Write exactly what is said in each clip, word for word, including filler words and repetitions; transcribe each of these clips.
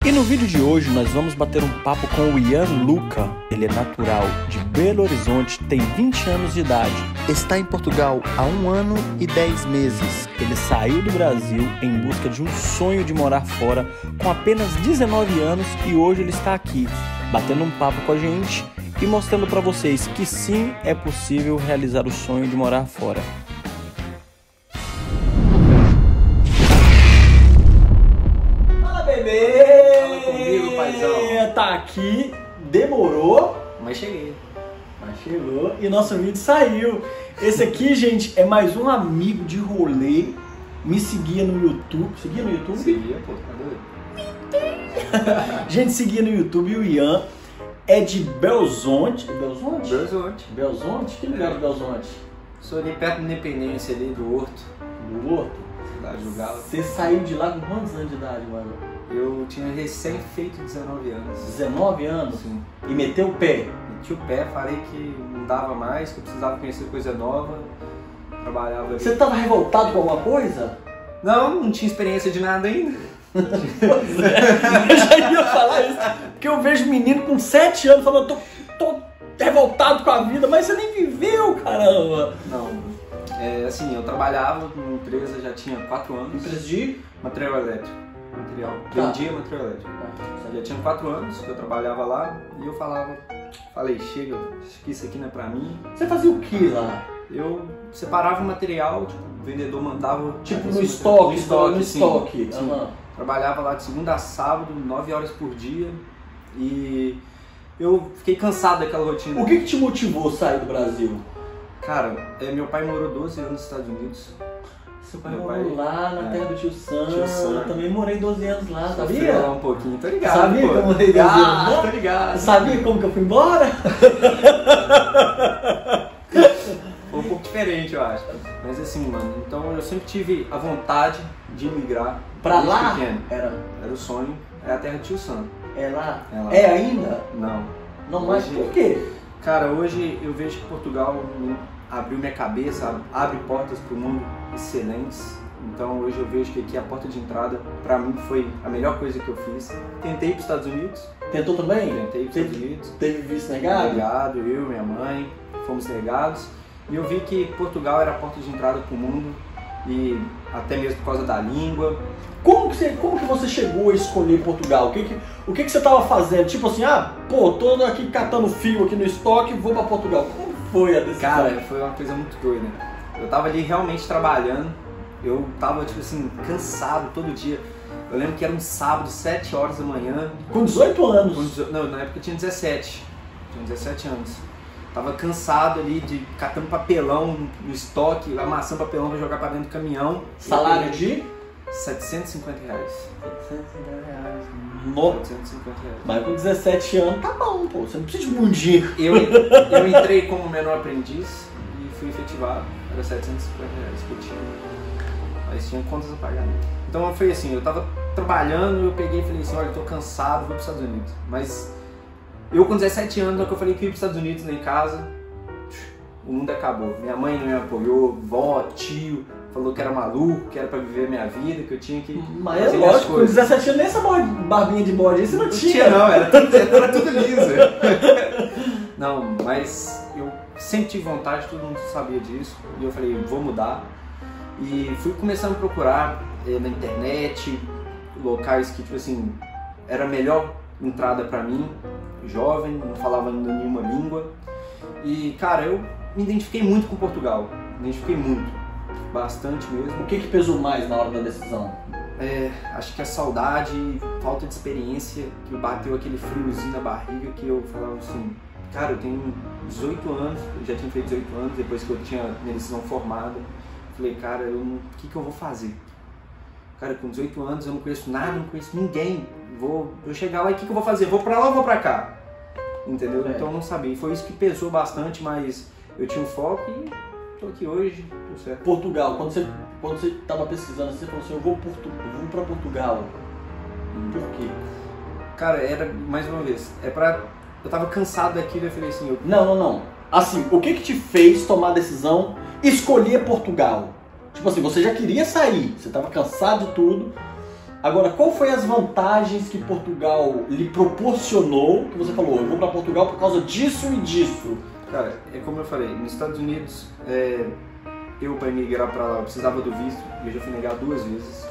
E no vídeo de hoje nós vamos bater um papo com o Ian Luca. Ele é natural de Belo Horizonte, tem vinte anos de idade. Está em Portugal há um ano e dez meses. Ele saiu do Brasil em busca de um sonho de morar fora com apenas dezenove anos e hoje ele está aqui, batendo um papo com a gente e mostrando para vocês que sim, é possível realizar o sonho de morar fora. Fala, bebê! Comigo, paizão. Tá aqui, demorou, Mas cheguei. mas chegou e nosso vídeo saiu. Esse aqui, gente, é mais um amigo de rolê. Me seguia no YouTube. Seguia no YouTube? Seguia, pô, tá doido? Gente, seguia no YouTube. O Ian é de Belzonte. Belzonte? Belzonte. Belzonte? Que lugar de Belzonte? Sou ali perto da Independência, ali do Horto, Do Horto? cidade do Galo. Você saiu de lá com quantos anos de idade, mano? Eu tinha recém feito dezenove anos. dezenove anos? Sim. E meteu o pé? Meti o pé, falei que não dava mais, que eu precisava conhecer coisa nova. Trabalhava ali. Você tava revoltado com alguma coisa? Não, não tinha experiência de nada ainda. Pois é, eu já ia falar isso, porque eu vejo menino com sete anos falando, tô, tô revoltado com a vida, mas você nem viveu, caramba. Não. É, assim, eu trabalhava numa empresa já tinha quatro anos. Empresa de? Material elétrico. Material. Tá. Vendia material elétrico. Já tinha quatro anos que eu trabalhava lá e eu falava, falei, chega, acho que isso aqui não é pra mim. Você fazia o que lá? Eu separava o material, tipo, o vendedor mandava... Tipo assim, no estoque, no estoque, no sim. estoque. Sim. Aham. Trabalhava lá de segunda a sábado, nove horas por dia e eu fiquei cansado daquela rotina. O que, que te motivou a sair do Brasil? Cara, é, meu pai morou doze anos nos Estados Unidos. Seu pai Meu morou pai- lá na é. terra do tio Sam. Tio Sam. Eu também morei doze anos lá, Sofreu sabia? lá um pouquinho, tô ligado, Sabia pô. que eu morei doze Ah, anos? tô ligado. Sabia como que eu fui embora? Foi um pouco diferente, eu acho. Mas assim, mano, então eu sempre tive a vontade de migrar. Pra desde lá? pequeno. Era. Era o sonho. É a terra do tio Sam. É lá? É lá. É ainda? Não. Não, mas Hoje- por quê? Cara, hoje eu vejo que Portugal me abriu minha cabeça, abre portas para o mundo excelentes. Então hoje eu vejo que aqui a porta de entrada, pra mim, foi a melhor coisa que eu fiz. Tentei ir para os Estados Unidos. Tentou também? Tentei ir para os Estados Teve, Unidos. teve visto negado? Negado, eu, minha mãe, fomos negados. E eu vi que Portugal era a porta de entrada para o mundo. E até mesmo por causa da língua. Como que, você, como que você chegou a escolher Portugal? O que que, o que que você tava fazendo? Tipo assim, ah, pô, tô aqui catando fio aqui no estoque, vou pra Portugal. Como foi a decisão? Cara, foi uma coisa muito doida. Eu tava ali realmente trabalhando. Eu tava, tipo assim, cansado todo dia. Eu lembro que era um sábado, sete horas da manhã. Com dezoito anos? Com dezo- Não, na época eu tinha dezessete. Tinha dezessete anos. Tava cansado ali de catando papelão no estoque, amassando papelão pra jogar pra dentro do caminhão. Salário de? setecentos e cinquenta reais. setecentos e cinquenta reais. Nossa. setecentos e cinquenta reais. Mas com dezessete anos tá bom, pô. Você não precisa de muito dinheiro. Eu, eu entrei como menor aprendiz e fui efetivado. Era setecentos e cinquenta reais que eu tinha. Mas tinha contas a pagar. Então foi assim, eu tava trabalhando, eu peguei e falei assim, olha, eu tô cansado, vou pros Estados Unidos. Mas eu com dezessete anos, na hora que eu falei que ia pros Estados Unidos, lá em casa, o mundo acabou. Minha mãe não me apoiou, vó, tio, falou que era maluco, que era pra viver a minha vida, que eu tinha que Mas é fazer minhas lógico, com coisas. dezessete anos nem essa bar- barbinha de bode aí você não Não tinha. tinha não, era tudo, era tudo liso. Não, mas eu sempre tive vontade, todo mundo sabia disso. E eu falei, vou mudar. E fui começando a procurar eh, na internet, locais que, tipo assim, era a melhor entrada pra mim, jovem, não falava ainda nenhuma língua. E, cara, eu me identifiquei muito com Portugal, me identifiquei muito, bastante mesmo. O que que pesou mais na hora da decisão? É, acho que a saudade, falta de experiência, que bateu aquele friozinho na barriga, que eu falava assim, cara, eu tenho dezoito anos, eu já tinha feito dezoito anos, depois que eu tinha minha decisão formada. Falei, cara, eu não- o que que eu vou fazer? Cara, com dezoito anos eu não conheço nada, não conheço ninguém. Vou, vou chegar lá e o que que eu vou fazer? Vou pra lá ou vou pra cá? Entendeu? É. Então eu não sabia. E foi isso que pesou bastante, mas eu tinha um foco e tô aqui hoje, tudo certo. Portugal, quando você, quando você tava pesquisando, você falou assim, eu vou, Portu eu vou pra Portugal. Por quê? Cara, era, mais uma vez, é pra... Eu tava cansado daquilo e eu falei assim, eu, Não, não, não. Assim, o que que te fez tomar a decisão escolher Portugal? Tipo assim, você já queria sair, você tava cansado de tudo, Agora, qual foi as vantagens que Portugal lhe proporcionou, que você falou, eu vou para Portugal por causa disso e disso? Cara, é como eu falei, nos Estados Unidos, é, eu para emigrar para lá, eu precisava do visto, e eu já fui negado duas vezes.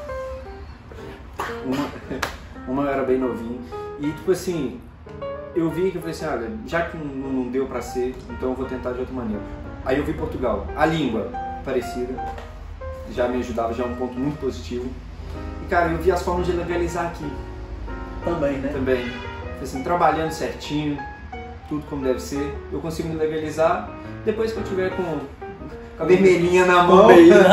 Uma, uma eu era bem novinho, e tipo assim, eu vi que eu falei assim, olha, já que não, não deu para ser, então eu vou tentar de outra maneira. Aí eu vi Portugal, a língua parecida, já me ajudava, já é um ponto muito positivo. E cara, eu vi as formas de legalizar aqui. Também, né? Também. Assim, trabalhando certinho, tudo como deve ser, eu consigo me legalizar depois que eu tiver com, com a vermelhinha na mão.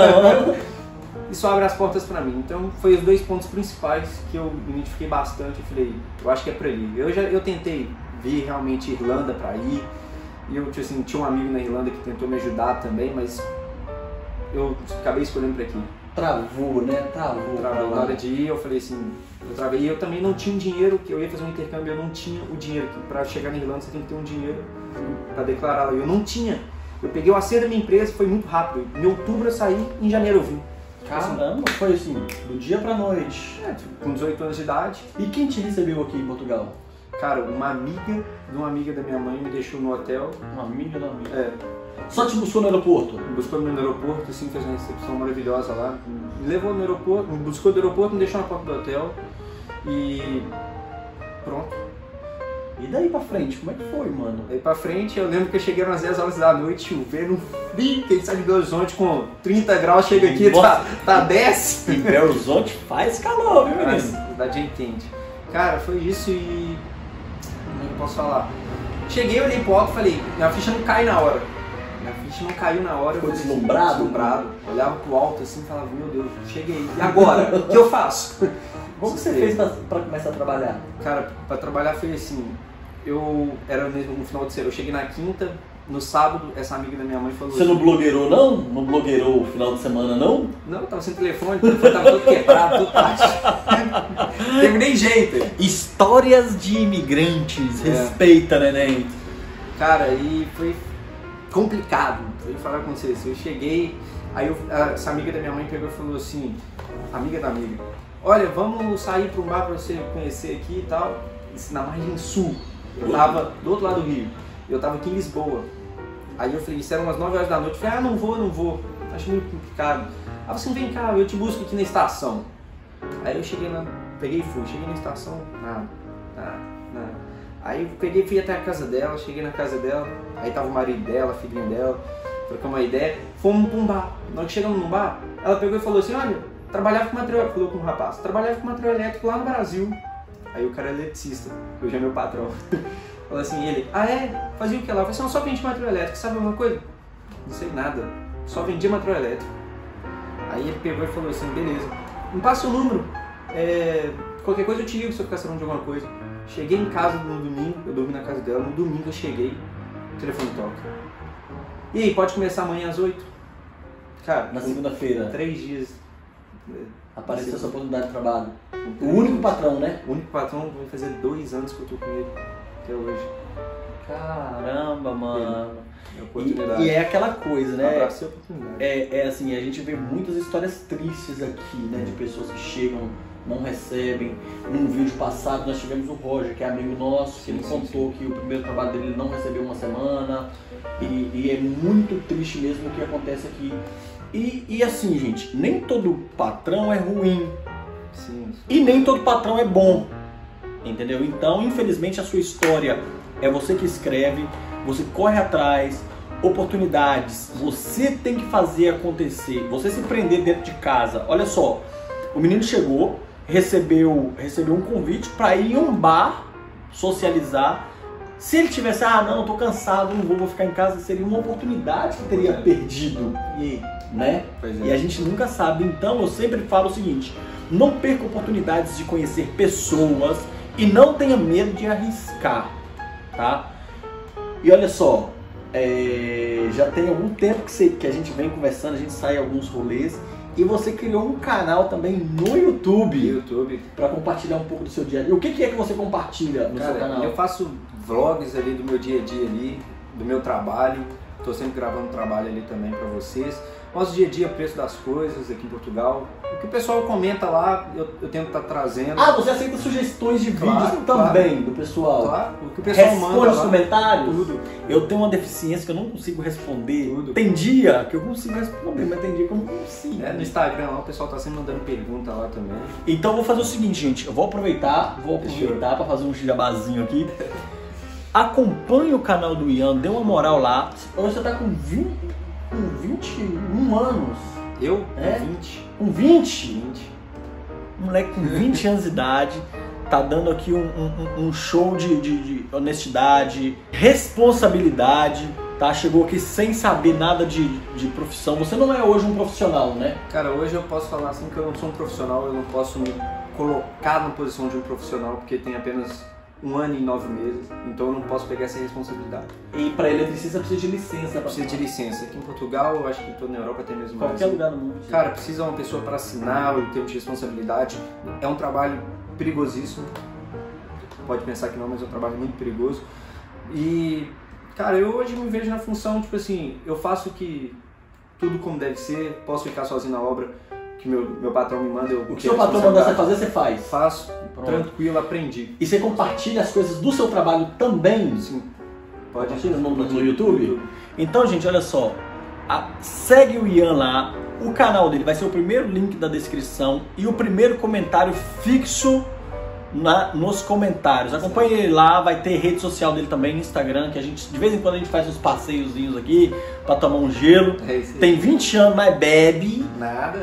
Isso abre as portas pra mim. Então foi os dois pontos principais que eu me identifiquei bastante. Eu falei, eu acho que é pra ir. Eu já eu tentei vir realmente Irlanda pra ir. E eu tipo assim, tinha um amigo na Irlanda que tentou me ajudar também, mas eu acabei escolhendo pra aqui. Travou, né? Travou. Travou. Na hora de ir, eu falei assim, eu travei. E eu também não tinha dinheiro, que eu ia fazer um intercâmbio, eu não tinha o dinheiro. Que pra chegar na Irlanda você tem que ter um dinheiro pra declarar. Eu não tinha. Eu peguei o acerto da minha empresa, foi muito rápido. Em outubro eu saí, em janeiro eu vim. Caramba, foi assim, do dia pra noite. É, com dezoito anos de idade. E quem te recebeu aqui em Portugal? Cara, uma amiga de uma amiga da minha mãe me deixou no hotel. Uma amiga da amiga? É. Só te buscou no aeroporto? Me buscou no aeroporto, assim, fez uma recepção maravilhosa lá. Me levou no aeroporto, me buscou do aeroporto, me deixou na porta do hotel. E pronto. E daí pra frente, como é que foi, mano? Daí pra frente, eu lembro que eu cheguei umas dez horas da noite, chovendo frio, que a gente sai de Belo Horizonte com trinta graus, chega aqui, tá, tá dez. Em Belo Horizonte faz calor, viu, menino? Cidade é entende. Cara, foi isso e... Como eu posso falar? Cheguei, olhei pro alto e falei, minha ficha não cai na hora. Minha ficha não caiu na hora. Ficou deslumbrado? Deslumbrado. Olhava pro alto assim e falava, meu Deus, cheguei. E agora? O que eu faço? Como que você fez pra, pra começar a trabalhar? Cara, pra trabalhar foi assim, eu era no final de semana, eu cheguei na quinta, no sábado, essa amiga da minha mãe falou... Você não blogueirou não? Não blogueirou o final de semana não? Não, tava sem telefone, o telefone tava todo quebrado, tudo tarde. Teve nem jeito. Histórias de imigrantes, é. Respeita, neném. Cara, e foi complicado, vou falar com vocês, eu cheguei, aí eu, essa amiga da minha mãe pegou e falou assim, amiga da amiga, olha, vamos sair para um bar para você conhecer aqui e tal, isso na margem sul, eu tava do outro lado do Rio, eu tava aqui em Lisboa, aí eu falei, isso era umas nove horas da noite, eu falei, ah, não vou, não vou, acho muito complicado, aí você vem cá, eu te busco aqui na estação, aí eu cheguei lá, peguei e fui, cheguei na estação, nada, nada, nada. Aí eu peguei, fui até a casa dela, cheguei na casa dela, aí tava o marido dela, a filhinha dela, trocamos uma ideia, fomos pra um bar. Na hora que chegamos num bar, ela pegou e falou assim, olha, trabalhava com material, falou com o rapaz, trabalhava com material elétrico lá no Brasil. Aí o cara é eletricista, hoje é meu patrão. Falou assim, ele, ah é? Fazia o que lá? Eu falei assim, eu só vendi material elétrico, sabe alguma coisa? Não sei nada, só vendia material elétrico. Aí ele pegou e falou assim, beleza, me passa o número, é, qualquer coisa eu te ligo se eu ficar sabendo de alguma coisa. Cheguei em casa no domingo, eu dormi na casa dela, no domingo eu cheguei, o telefone toca. E aí, pode começar amanhã às oito? Cara, na segunda-feira. Três dias. Apareceu essa oportunidade de trabalho. O único patrão, né? O único patrão, vai fazer dois anos que eu tô com ele, até hoje. Caramba, mano. É oportunidade. E, e é aquela coisa, né? Abracei a oportunidade. É, é assim, a gente vê muitas histórias tristes aqui, né? De pessoas que chegam, não recebem. Num vídeo passado nós tivemos o Roger, que é amigo nosso, que ele contou que o primeiro trabalho dele não recebeu uma semana. E, e é muito triste mesmo o que acontece aqui. E, e assim, gente, nem todo patrão é ruim. Sim. E nem todo patrão é bom. Entendeu? Então, infelizmente, a sua história é você que escreve, você corre atrás, oportunidades, você tem que fazer acontecer, você se prender dentro de casa. Olha só, o menino chegou, recebeu, recebeu um convite para ir em um bar socializar. Se ele tivesse, ah não, eu tô cansado, não vou, vou ficar em casa, seria uma oportunidade que teria perdido. E, né? Pois é. E a gente nunca sabe. Então eu sempre falo o seguinte, não perca oportunidades de conhecer pessoas e não tenha medo de arriscar, tá? E olha só, é, já tem algum tempo que, você, que a gente vem conversando, a gente sai em alguns rolês. E você criou um canal também no YouTube, YouTube. para compartilhar um pouco do seu dia a dia. O que, que é que você compartilha no Cara, seu canal? Eu faço vlogs ali do meu dia a dia ali, do meu trabalho. Tô sempre gravando trabalho ali também para vocês. Mostro dia a dia o preço das coisas aqui em Portugal. O que o pessoal comenta lá, eu, eu tento estar trazendo. Ah, você aceita sugestões de Claro, vídeos também claro. do pessoal? Claro, o que o pessoal Responde manda os lá, comentários? tudo. Eu tenho uma deficiência que eu não consigo responder. Tudo. Tem dia que eu consigo responder, mas tem dia que eu não consigo. É, no Instagram lá, o pessoal tá sempre mandando pergunta lá também. Então eu vou fazer o seguinte, gente. Eu vou aproveitar, vou aproveitar para fazer um jabazinho aqui. Acompanhe o canal do Ian, dê uma moral lá. Hoje você tá com vinte, com vinte e um anos. Eu? É? vinte. Com vinte? vinte. Um moleque com vinte anos de idade. Tá dando aqui um, um, um show de, de, de honestidade, responsabilidade. Tá? Chegou aqui sem saber nada de, de profissão. Você não é hoje um profissional, né? Cara, hoje eu posso falar assim que eu não sou um profissional, eu não posso me colocar na posição de um profissional porque tem apenas um ano e nove meses, então eu não posso pegar essa responsabilidade. E para eletricista precisa de licença. Precisa de licença. Aqui em Portugal, eu acho que toda na Europa tem mesmo. Qualquer lugar do mundo. Cara, precisa uma pessoa para assinar o termo de responsabilidade. É um trabalho perigosíssimo. Pode pensar que não, mas é um trabalho muito perigoso. E, cara, eu hoje me vejo na função, tipo assim, eu faço que tudo como deve ser, posso ficar sozinho na obra, que meu, meu patrão me manda. Eu o que seu patrão manda você fazer, você faz? Faço, Pronto. Tranquilo, aprendi. E você compartilha as coisas do seu trabalho também? Sim. Pode Compartilha no, no, no YouTube? YouTube? Então, gente, olha só. A, segue o Ian lá. O canal dele vai ser o primeiro link da descrição e o primeiro comentário fixo na, nos comentários. Acompanhe ele lá, vai ter rede social dele também, Instagram, que a gente, de vez em quando a gente faz uns passeiozinhos aqui pra tomar um gelo. É isso aí. Tem vinte anos, mas bebe. Nada.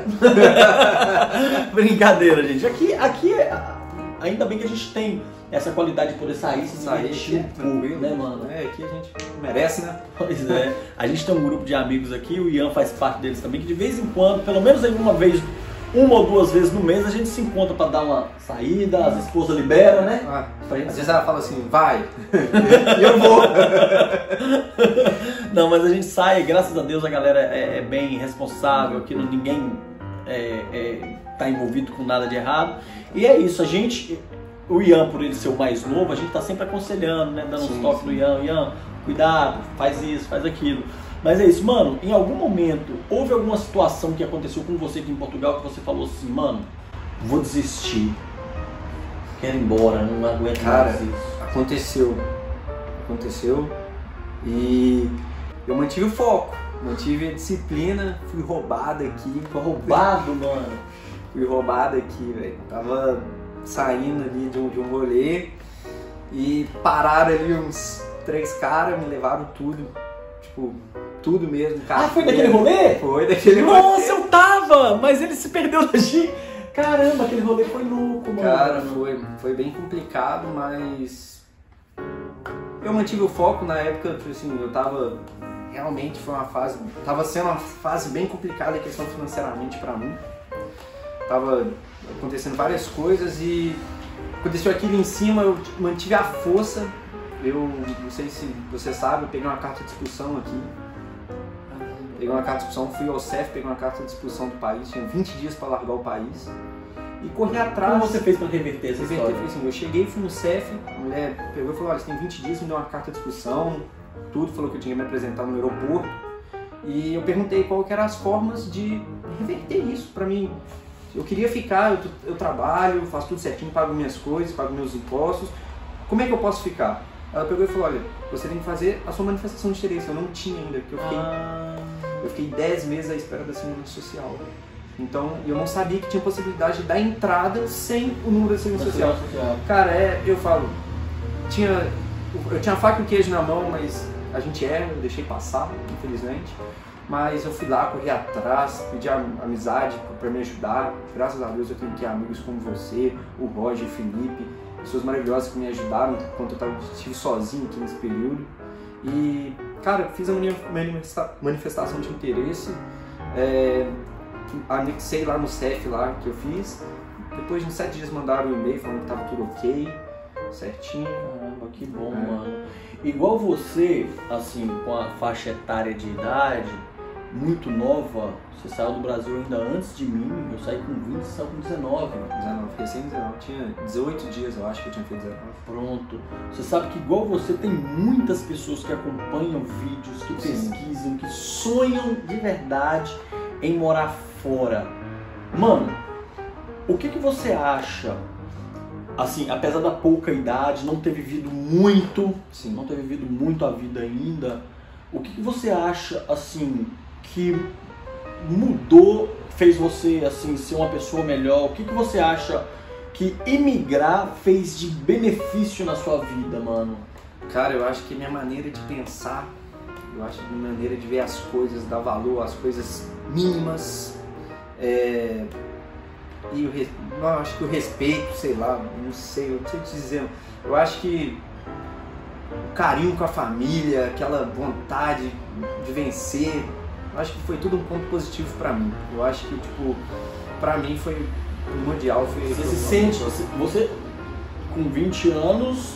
Brincadeira, gente. Aqui, aqui é, ainda bem que a gente tem essa qualidade de poder sair, se Sair, divertir um pouco, tranquilo, né, mano? É, aqui a gente merece, né? Pois é. A gente tem um grupo de amigos aqui, o Ian faz parte deles também, que de vez em quando, pelo menos aí uma vez, uma ou duas vezes no mês, a gente se encontra pra dar uma saída, as esposas liberam, né? Ah, pra gente... Às vezes ela fala assim, vai, e eu vou. Não, mas a gente sai, graças a Deus a galera é, é bem responsável, aqui não, ninguém é, é, tá envolvido com nada de errado. E é isso, a gente, o Ian, por ele ser o mais novo, a gente tá sempre aconselhando, né? Dando uns toques no Ian, Ian, cuidado, faz isso, faz aquilo. Mas é isso, mano, em algum momento, houve alguma situação que aconteceu com você aqui em Portugal que você falou assim, mano, vou desistir, quero ir embora, não aguento Cara, mais isso. aconteceu, aconteceu e eu mantive o foco, mantive a disciplina, fui roubado aqui. Foi roubado, mano. Fui roubado aqui, velho, tava saindo ali de um, de um rolê e pararam ali uns três caras, me levaram tudo, tipo... Tudo mesmo, cara. Ah, foi daquele rolê? Foi daquele rolê. Nossa, eu tava! Mas ele se perdeu da gente. Caramba, aquele rolê foi louco, mano. Cara, foi, foi bem complicado, mas... Eu mantive o foco na época, tipo assim, eu tava... Realmente foi uma fase... Tava sendo uma fase bem complicada, a questão financeiramente pra mim. Tava acontecendo várias coisas e... Aconteceu aquilo em cima, eu mantive a força. Eu, não sei se você sabe, eu peguei uma carta de expulsão aqui. Peguei uma carta de expulsão, fui ao C E F, peguei uma carta de expulsão do país, tinha vinte dias para largar o país. E corri atrás. Como você fez para reverter essa reverter, história? assim, eu cheguei, fui no C E F, a mulher pegou e falou, olha, você tem vinte dias, me deu uma carta de expulsão, tudo, falou que eu tinha que me apresentar no aeroporto. E eu perguntei qual que eram as formas de reverter isso para mim. Eu queria ficar, eu, eu trabalho, faço tudo certinho, pago minhas coisas, pago meus impostos. Como é que eu posso ficar? Ela pegou e falou, olha, você tem que fazer a sua manifestação de interesse. Eu não tinha ainda, porque eu fiquei, Ah. eu fiquei dez meses à espera da segurança social. Então, eu não sabia que tinha possibilidade de dar entrada sem o número da segurança social. social. Cara, é, eu falo, tinha, eu tinha faca e queijo na mão, mas a gente erra, eu deixei passar, infelizmente. Mas eu fui lá, corri atrás, pedi amizade para me ajudar. Graças a Deus eu tenho aqui amigos como você, o Roger, o Felipe, pessoas maravilhosas que me ajudaram enquanto eu estive sozinho aqui nesse período. E, cara, fiz a minha manifestação de interesse, é, anexei lá no C E F lá que eu fiz. Depois de uns sete dias mandaram um e-mail falando que tava tudo ok, certinho. Caramba, que bom, É. mano. Igual você, assim, com a faixa etária de idade, muito nova, você saiu do Brasil ainda antes de mim, eu saí com vinte, você saiu com dezenove. dezenove, recém dezenove, tinha dezoito dias eu acho que eu tinha feito dezenove. Pronto. Você sabe que igual você tem muitas pessoas que acompanham vídeos, que Sim. pesquisam, que sonham de verdade em morar fora. Mano, o que que você acha, assim, apesar da pouca idade, não ter vivido muito, Sim. não ter vivido muito a vida ainda, o que que você acha, assim, que mudou, fez você, assim, ser uma pessoa melhor? O que que você acha que imigrar fez de benefício na sua vida, mano? Cara, eu acho que minha maneira de pensar, eu acho que minha maneira de ver as coisas, dar valor às coisas mínimas, é... e o res... não, eu acho que o respeito, sei lá, não sei, eu não sei te dizer, eu acho que o carinho com a família, aquela vontade de vencer, eu acho que foi tudo um ponto positivo pra mim. Eu acho que, tipo, pra mim foi primordial. Foi Você se sente, você, você com vinte anos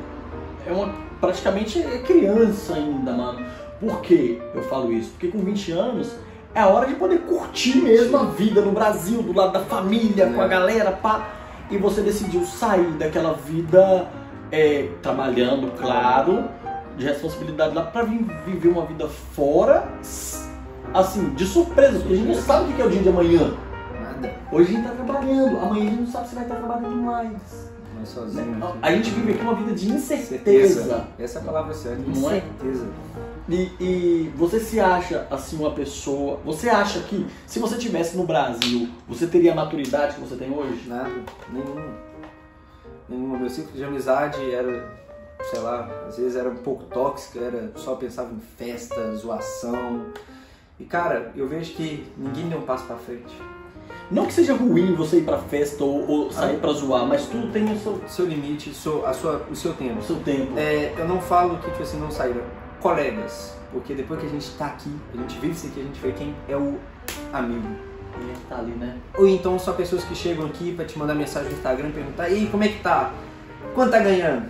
é uma praticamente é criança ainda, mano. Por que eu falo isso? Porque com vinte anos é a hora de poder curtir mesmo a vida no Brasil, do lado da família, com a galera, pá. E você decidiu sair daquela vida é, trabalhando, claro, de responsabilidade lá, pra vir viver uma vida fora, assim, de surpresa, porque a gente não sabe o que é o dia de amanhã. Nada. Hoje a gente tá trabalhando, amanhã a gente não sabe se vai estar trabalhando mais. Não é sozinho. Né? A gente vive aqui uma vida de incerteza. Certeza. Essa é a palavra certa, Não é? incerteza. E, e você se acha, assim, uma pessoa... Você acha que, se você estivesse no Brasil, você teria a maturidade que você tem hoje? Nada, nenhum. Nenhum. Meu ciclo de amizade era, sei lá, às vezes era um pouco tóxico, era só pensava em festa, zoação. E cara, eu vejo que ninguém deu um passo pra frente. Não que seja ruim você ir pra festa ou, ou sair pra zoar, mas tudo tem o seu, Seu limite, seu, a sua, o seu tempo. o seu tempo. É, eu não falo que tipo assim, não saíram colegas, porque depois que a gente tá aqui, a gente vive isso aqui, a gente vê quem é o amigo. Ele tá ali, né? Ou então só pessoas que chegam aqui pra te mandar mensagem no Instagram e perguntar: e aí, como é que tá? Quanto tá ganhando?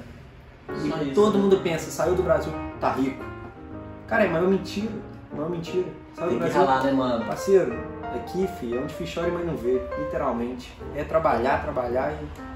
E Só isso, todo né? mundo pensa, saiu do Brasil, tá rico. Cara, é maior mentira, maior mentira. Saiu Tem do que Brasil, ralar, né, mano? parceiro, aqui, filho, é onde fiz chora e mãe não vê, literalmente. É trabalhar, trabalhar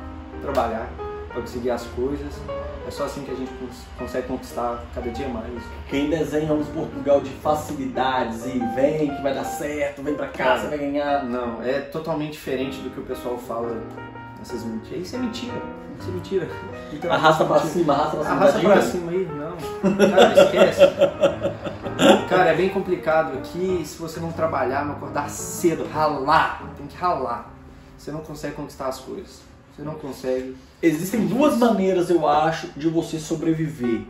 e trabalhar pra conseguir as coisas. É só assim que a gente cons- consegue conquistar cada dia mais. Quem desenha um Portugal de facilidades e vem que vai dar certo, vem pra cá, você vai ganhar. Não, é totalmente diferente do que o pessoal fala nessas mentiras. Isso é mentira, isso é mentira. Literalmente Arrasta pra mentira. cima, arrasta pra cima. Arrasta tadinho. pra cima aí, não. Cara, esquece. Cara, é bem complicado aqui se você não trabalhar, não acordar cedo, ralar. Tem que ralar. Você não consegue conquistar as coisas. Você não consegue. Existem duas maneiras, eu acho, de você sobreviver.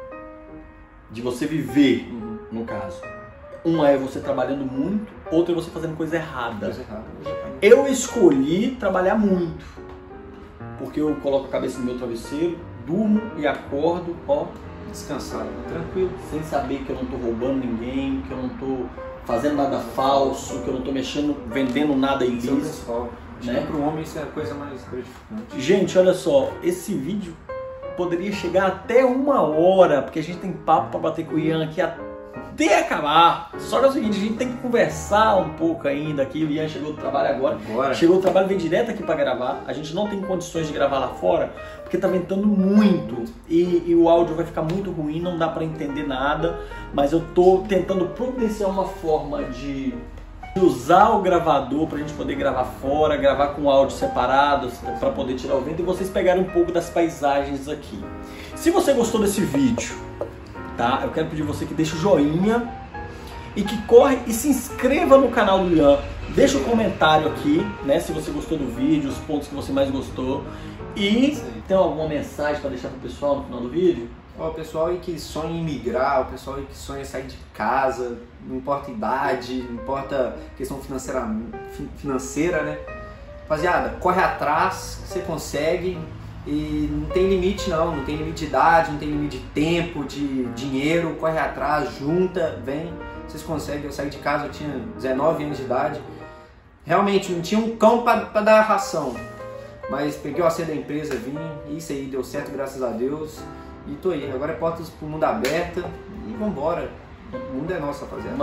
De você viver, Uhum. no caso. Uma é você trabalhando muito, outra é você fazendo coisa errada. Coisa errada. Eu escolhi trabalhar muito. Porque eu coloco a cabeça no meu travesseiro, durmo e acordo, ó, Descansado, tranquilo. sem saber que eu não tô roubando ninguém, que eu não tô fazendo nada falso, que eu não tô mexendo, vendendo nada Isso é o ilícito. principal. Acho Né? que pro homem isso é a coisa mais gratificante. Gente, olha só, esse vídeo poderia chegar até uma hora, porque a gente tem papo pra bater com o Ian aqui até acabar. Só que é o seguinte, a gente tem que conversar um pouco ainda aqui. O Ian chegou do trabalho agora. Agora, Chegou do trabalho, veio direto aqui pra gravar. A gente não tem condições de gravar lá fora, porque tá ventando muito e, e o áudio vai ficar muito ruim, não dá pra entender nada. Mas eu tô tentando providenciar uma forma de usar o gravador pra gente poder gravar fora, gravar com áudio separado pra poder tirar o vento e vocês pegarem um pouco das paisagens aqui. Se você gostou desse vídeo, tá? Eu quero pedir você que deixe o joinha e que corre e se inscreva no canal do Ian. Deixa um comentário aqui, né? Se você gostou do vídeo, os pontos que você mais gostou. E tem alguma mensagem para deixar pro pessoal no final do vídeo? Ó, o pessoal aí que sonha em migrar, o pessoal aí que sonha em sair de casa, não importa idade, não importa questão financeira, fi- financeira, né? Rapaziada, corre atrás, que você consegue e não tem limite não, não tem limite de idade, não tem limite de tempo, de dinheiro, corre atrás, junta, vem, vocês conseguem. Eu saí de casa, eu tinha dezenove anos de idade, realmente não tinha um cão para dar ração, mas peguei o acerto da empresa, vim, e isso aí deu certo, graças a Deus. E tô aí, agora é portas pro mundo aberta e vambora. O mundo é nosso, rapaziada. Mano,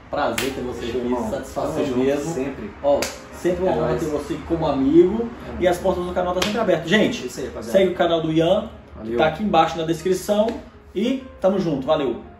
Prazer ter você aqui, Irmão, satisfação tamo junto mesmo. sempre. Ó, sempre uma É honra nóis. ter você como amigo e as portas do canal estão sempre abertas. Gente, Isso aí, rapaziada. segue o canal do Ian, que Valeu. tá aqui embaixo na descrição e tamo junto, valeu!